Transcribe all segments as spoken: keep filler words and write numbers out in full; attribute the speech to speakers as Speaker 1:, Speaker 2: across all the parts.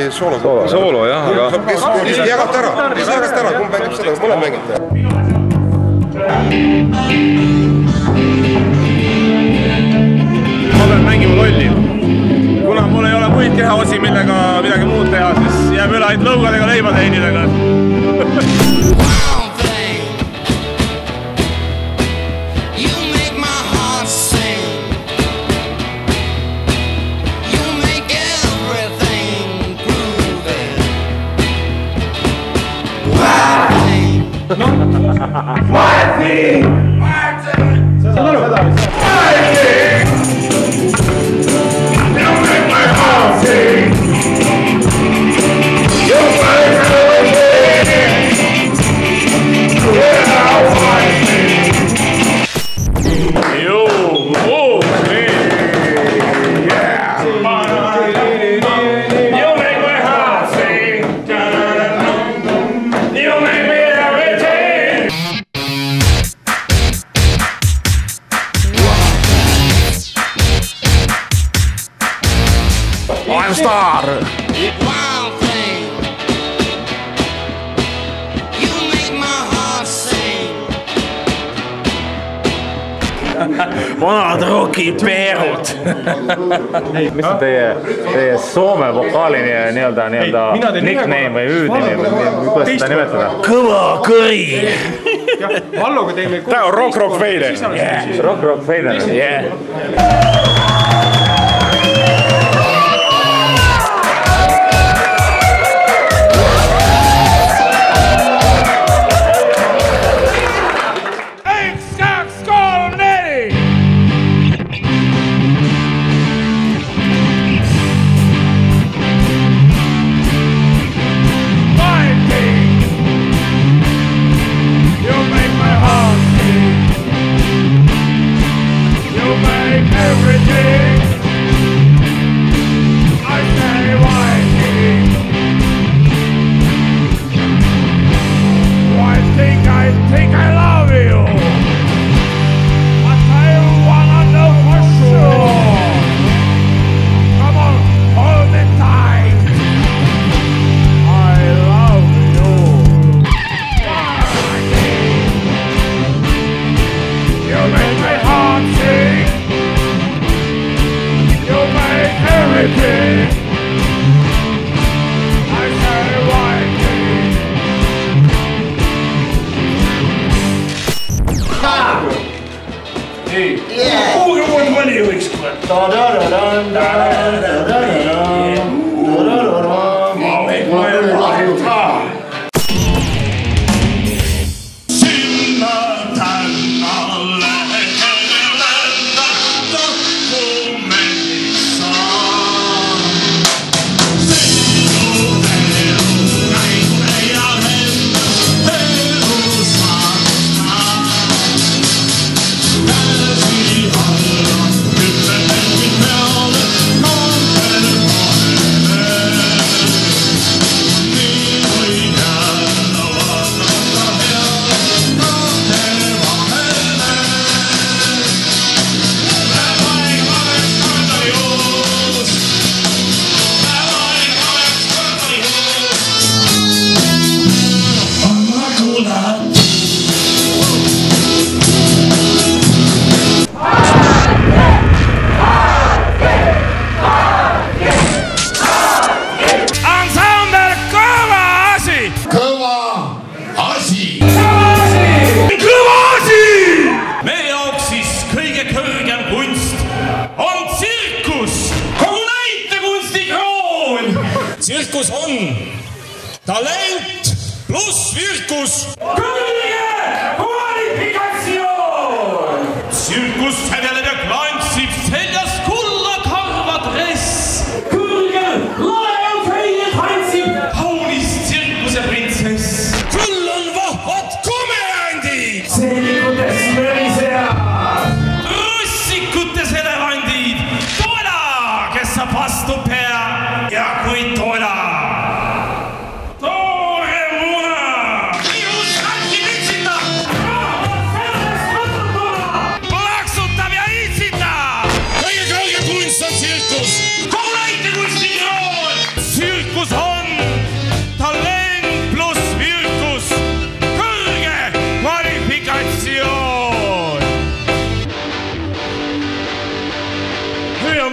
Speaker 1: see soolo.
Speaker 2: Soolo, jah, aga...
Speaker 1: Jagate ära, jagate ära, kumb mängib seda, mõne mängite.
Speaker 3: Ma pean mängima lolli. Kuna mul ei ole muid kehaosi, millega midagi muud teha, siis jääb üle ainult lõugadega leiba teinidega.
Speaker 4: Martin! Martin! Sa saad aru? Martin! You make my heart sing! You make me sing! Yeah, Martin!
Speaker 3: You move me! Yeah! You make my heart sing! You make me I'm star.
Speaker 4: Wild thing. You make my heart sing.
Speaker 3: Vanad rokipeerud.
Speaker 2: Mis on teie, teie Soome vokaali nii-öelda nickname või hüüdnimi või kuidas seda nimetada?
Speaker 3: Kõva kõri.
Speaker 5: Valloga teeme...
Speaker 3: Ta on Rock Rock Fader.
Speaker 2: Rock Rock Fader.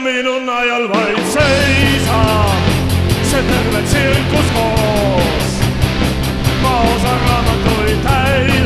Speaker 3: minu najal vaid seisab, see terve tsirkus koos. Ma osan raamatuid täis.